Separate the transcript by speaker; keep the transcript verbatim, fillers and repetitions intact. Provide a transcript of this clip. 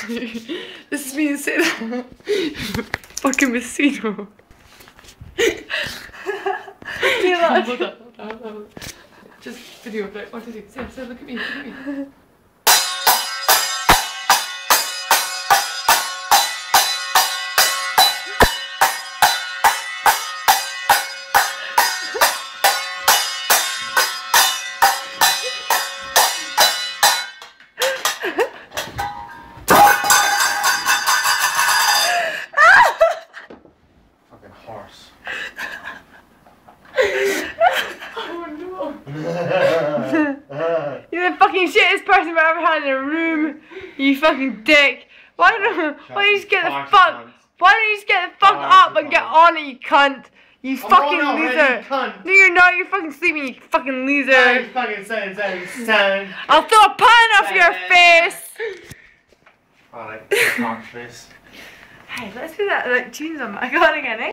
Speaker 1: This is me and Sarah. Fucking with Seano. Yeah, hold on, hold on, hold on. Just video of it. One, two, three. Sarah, Sarah, look at me, look at me.
Speaker 2: Horse.
Speaker 1: Oh no. You're the fucking shittest person I've ever had in a room. You fucking dick. Why don't why don't you just get the fuck why don't you just get the fuck up and get on it, you cunt. You fucking loser. No you're not, you're fucking sleeping, you fucking loser.
Speaker 2: You fucking son, son, son.
Speaker 1: I'll throw a pan off your face.
Speaker 2: Alright, cock face.
Speaker 1: Hey, let's do that like tunes on my god again, eh?